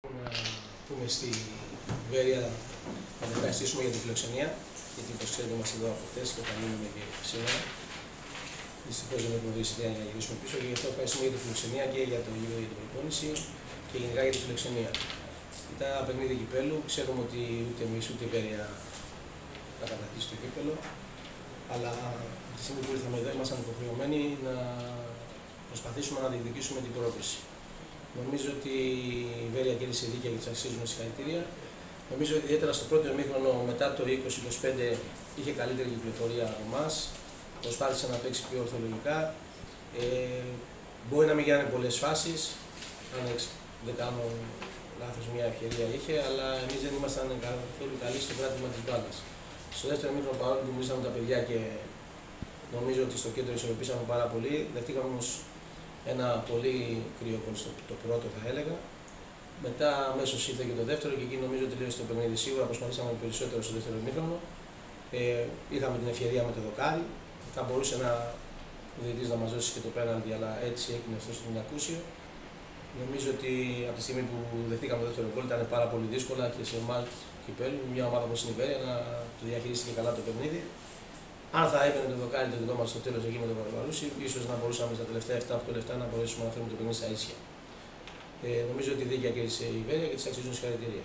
Να πούμε στη Βέρεια να ευχαριστήσουμε για τη φιλοξενία, γιατί όπως ξέρετε είμαστε εδώ από χτες και θα μείνουμε και σήμερα. Δυστυχώς δεν έχουμε δει εισιτήρια για να γυρίσουμε πίσω και γι' αυτό ευχαριστούμε για τη φιλοξενία και για το γύρο για την προπόνηση και γενικά για τη φιλοξενία. Ήταν ένα παιχνίδι κυπέλου, ξέρουμε ότι ούτε εμείς ούτε η Βέρεια θα κατακτήσει το κύπελο, αλλά τη στιγμή που ήρθαμε εδώ ήμασταν υποχρεωμένοι να προσπαθήσουμε να διεκδικήσουμε την πρόκριση. Νομίζω ότι η Βέρεια κέρδισε δίκαια και της αξίζουμε συγχαρητήρια. Νομίζω ιδιαίτερα στο πρώτο ημίχρονο μετά το 20-25 είχε καλύτερη κυκλοφορία από εμάς. Προσπάθησε να παίξει πιο ορθολογικά. Μπορεί να μην γίνανε πολλές φάσεις, αν δεν κάνω λάθος μια ευκαιρία είχε, αλλά εμείς δεν ήμασταν καθόλου καλοί στο κράτημα της μπάλας. Στο δεύτερο ημίχρονο, παρόλο που μιλήσαμε τα παιδιά και νομίζω ότι στο κέντρο ισορροπήσαμε πάρα πολύ, δεχτήκαμε όμως ένα πολύ κρύο γκολ το πρώτο, θα έλεγα. Μετά αμέσως ήρθε και το δεύτερο και εκεί νομίζω ότι τελείωσε το παιχνίδι. Σίγουρα προσπαθήσαμε περισσότερο στο δεύτερο ημίχρονο. Είχαμε την ευκαιρία με το δοκάρι. Θα μπορούσε ο διαιτητής να μας δώσει και το πέναλτι, αλλά έτσι έγινε αυτό στον ακούσιο. Νομίζω ότι από τη στιγμή που δεχτήκαμε το δεύτερο γκολ ήταν πάρα πολύ δύσκολα και σε εμάς κυπέλου, μια ομάδα όπως η Βέρεια, να το διαχειρίστηκε καλά το παιχνίδι. Αν θα έπαιρνε το δοκάρι το δικό μας στο τέλος εκεί με τον Παραβαλούση, ίσως να μπορούσαμε στα τελευταία 7-8 λεπτά να μπορέσουμε να φέρουμε το παιχνίδι στα ίσια. Νομίζω ότι δίκαια κέρδισε η Βέρεια και της αξίζουν συγχαρητήρια.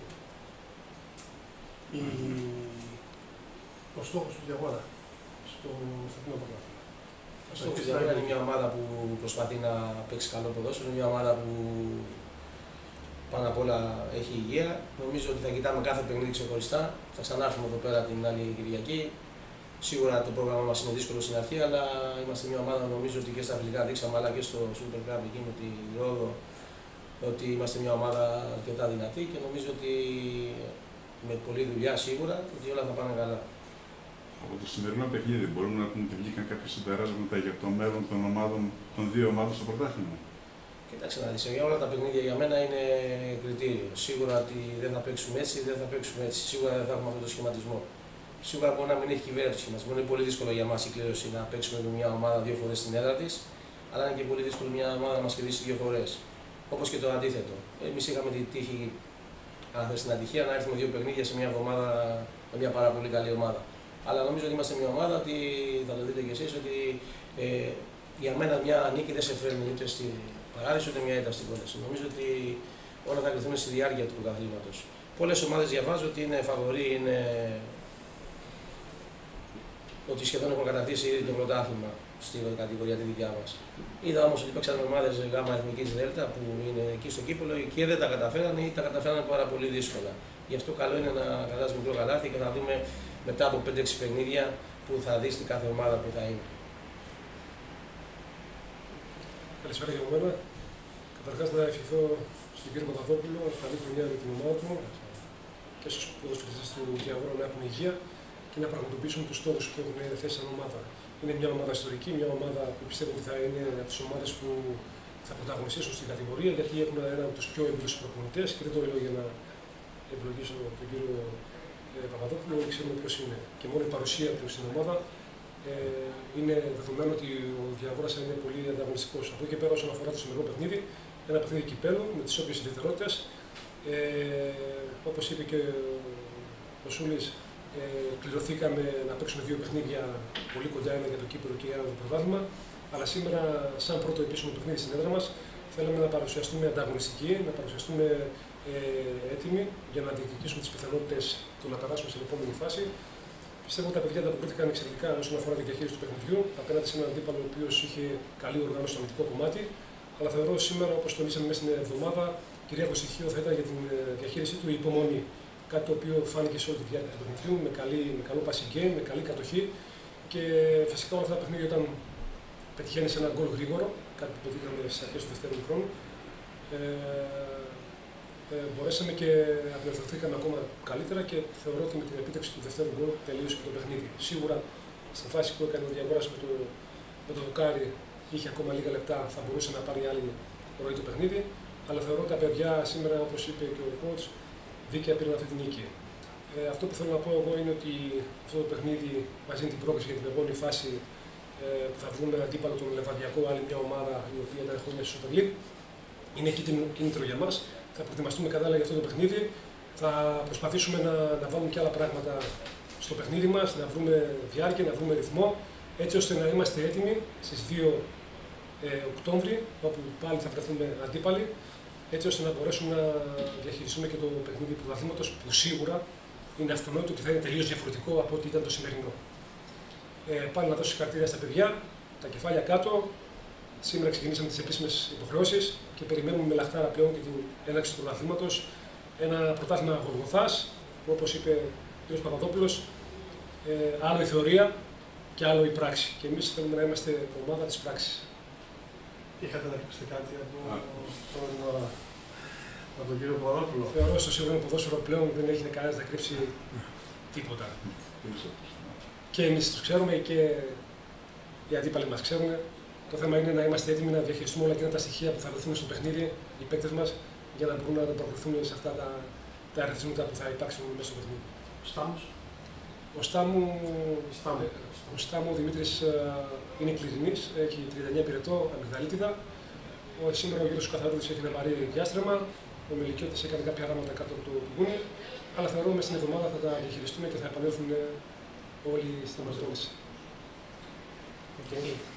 Ο στόχος του Διαγόρα στο κοινό πρωτάθλημα. Ο στόχος του Διαγόρα είναι μια ομάδα που προσπαθεί να παίξει καλό ποδόσφαιρο, είναι μια ομάδα που πάνω απ' όλα έχει υγεία. Νομίζω ότι θα κοιτάμε κάθε παιχνίδι ξεχωριστά. Θα ξανάρθουμε εδώ πέρα την άλλη Κυριακή. Σίγουρα το πρόγραμμα μας είναι δύσκολο στην αρχή, αλλά είμαστε μια ομάδα νομίζω ότι και στα φιλικά δείξαμε, αλλά και στο Super Cup εκεί με τη Ρόδο, ότι είμαστε μια ομάδα αρκετά δυνατή και νομίζω ότι με πολλή δουλειά σίγουρα ότι όλα θα πάνε καλά. Από το σημερινό παιχνίδι μπορούμε να πούμε ότι βγήκαν κάποια συμπεράσματα για το μέλλον των δύο ομάδων στο πρωτάθλημα. Κοίταξε να δεις, για όλα τα παιχνίδια για μένα είναι κριτήριο. Σίγουρα ότι δεν θα παίξουμε έτσι, δεν θα παίξουμε έτσι. Σίγουρα δεν θα έχουμε αυτό το σχηματισμό. Σίγουρα μπορεί να μην έχει κυβέρνηση μας. Μπορεί να είναι πολύ δύσκολο για μας η κλήρωση να παίξουμε με μια ομάδα δύο φορές στην έδρα της, αλλά είναι και πολύ δύσκολο μια ομάδα να μας κερδίσει δύο φορές. Όπως και το αντίθετο. Εμείς είχαμε τη τύχη, αν θες την ατυχία, να έρθουμε δύο παιχνίδια σε μια εβδομάδα με μια πάρα πολύ καλή ομάδα. Αλλά νομίζω ότι είμαστε μια ομάδα, ότι θα το δείτε κι εσείς, ότι για μένα μια νίκη δεν σε φέρνει ούτε στη παράδειση ούτε μια ήττα στην πρόταση. Νομίζω ότι όλα θα κρυθούν στη διάρκεια του πρωταθλήματος. Πολλές ομάδες διαβάζω ότι είναι φαβορί, ότι σχεδόν έχουν κατακτήσει ήδη το πρωτάθλημα στην κατηγορία τη δικιά μας. Είδα όμως ότι παίξαν ομάδες γάμα εθνικής Δέλτα που είναι εκεί στο κύπελλο και δεν τα καταφέραν ή τα καταφέραν πάρα πολύ δύσκολα. Γι' αυτό καλό είναι να κατάζουμε μικρό καλάθι και να δούμε μετά από 5-6 παιχνίδια που θα δει στην κάθε ομάδα που θα είναι. Καλησπέρα για μένα. Καταρχάς να ευχηθώ στον κύριο Παπαδόπουλο καλή χρονιά με την ομάδα του και στους ποδοσφαιριστές του Διαγόρα να έχουν υγεία και να πραγματοποιήσουμε τους στόχους που έχουν θέσει σαν ομάδα. Είναι μια ομάδα ιστορική, μια ομάδα που πιστεύω ότι θα είναι από τις ομάδες που θα πρωταγωνιστήσουν στην κατηγορία, γιατί έχουν έναν από τους πιο εμπειρούς προπονητές και δεν το λέω για να ευλογήσω τον κύριο Παπαδόπουλο, όλοι ξέρουμε ποιος είναι. Και μόνο η παρουσία του στην ομάδα είναι δεδομένο ότι ο Διαγόρας θα είναι πολύ ανταγωνιστικός. Από εκεί και πέρα, όσον αφορά το σημερινό παιχνίδι, ένα παιχνίδι κυπέλου με τις όποιες ιδιαιτερότητες. Όπως είπε και ο Σούλης, κληρωθήκαμε να παίξουμε δύο παιχνίδια πολύ κοντά, ένα για το κύπελλο και ένα για το πρωτάθλημα. Αλλά σήμερα, σαν πρώτο επίσημο παιχνίδι στην έδρα μας, θέλαμε να παρουσιαστούμε ανταγωνιστικοί, να παρουσιαστούμε έτοιμοι για να διεκδικήσουμε τις πιθανότητες του να περάσουμε στην επόμενη φάση. Πιστεύω ότι τα παιδιά ανταποκρίθηκαν εξαιρετικά όσον αφορά τη διαχείριση του παιχνιδιού, απέναντι σε έναν αντίπαλο ο οποίος είχε καλή οργάνωση στο αμυντικό κομμάτι. Αλλά θεωρώ σήμερα, όπως τονίσαμε μέσα στην εβδομάδα, κυρίαρχο στοιχείο θα ήταν για την διαχείρισή του η υπομονή. Κάτι το οποίο φάνηκε σε όλη τη διάρκεια του παιχνιδιού, με καλό passing game, με καλή κατοχή. Και φυσικά όλα αυτά τα παιχνίδια όταν πετυχαίνει ένα γκολ γρήγορο, κάτι που πετύχαμε στις αρχές του δεύτερου χρόνου, μπορέσαμε και απελευθερωθήκαμε ακόμα καλύτερα και θεωρώ ότι με την επίτευξη του δεύτερου γκολ τελείωσε και το παιχνίδι. Σίγουρα στην φάση που έκανε ο Διαγόρας με το δοκάρι είχε ακόμα λίγα λεπτά, θα μπορούσε να πάρει άλλη ροή το παιχνίδι. Αλλά θεωρώ ότι τα παιδιά σήμερα, όπως είπε και ο coach, δίκαια πήραν αυτή την νίκη. Αυτό που θέλω να πω εγώ είναι ότι αυτό το παιχνίδι μαζί με την πρόκληση για την επόμενη φάση θα βρούμε αντίπαλο τον Λεβαδιακό, άλλη μια ομάδα η οποία ήταν χρόνια στη Super League. Είναι κίνητρο για μας. θα προετοιμαστούμε κατάλληλα για αυτό το παιχνίδι. Θα προσπαθήσουμε να βάλουμε και άλλα πράγματα στο παιχνίδι μας, να βρούμε διάρκεια, να βρούμε ρυθμό, έτσι ώστε να είμαστε έτοιμοι στις 2 Οκτώβρη, όπου πάλι θα βρεθούμε αντίπαλοι, έτσι ώστε να μπορέσουμε να διαχειριστούμε και το παιχνίδι του πρωταθλήματος, που σίγουρα είναι αυτονόητο ότι θα είναι τελείως διαφορετικό από ό,τι ήταν το σημερινό. Πάλι να δώσω συγχαρητήρια στα παιδιά, τα κεφάλια κάτω. Σήμερα ξεκινήσαμε τις επίσημες υποχρεώσεις και περιμένουμε με λαχτάρα πλέον και την έναρξη του πρωταθλήματος. Ένα πρωτάθλημα γολγοθάς, που όπως είπε ο κ. Παπαδόπουλος, άλλο η θεωρία και άλλο η πράξη. Και εμείς θέλουμε να είμαστε ομάδα της πράξης. Είχατε να κρύψετε κάτι από τον κύριο Παπαδόπουλο? Θεωρώ στο σύγχρονο ποδόσφαιρο πλέον δεν έχει κανένας να κρύψει τίποτα. Και εμείς τους ξέρουμε και οι αντίπαλοι μας ξέρουν. Το θέμα είναι να είμαστε έτοιμοι να διαχειριστούμε όλα εκείνα τα στοιχεία που θα βρεθούν στο παιχνίδι, οι παίκτες μας, για να μπορούν να ανταποκριθούν σε αυτά τα ερεθίσματα που θα υπάρξουν μέσα στο παιχνίδι. Ο Στάμου Δημήτρης είναι κληρινής, έχει 39 πυρετό, αμυγδαλίτιδα. Σήμερα ο Γιώργος Καθαρούδης έχει ένα βαρύ διάστρεμα. Ο Μελικιώτης έκανε κάποια γράμματα κάτω από το πηγούνι. Αλλά θεωρώ μέσα στην εβδομάδα θα τα διαχειριστούμε και θα επανέλθουν όλοι στην αναζώνηση.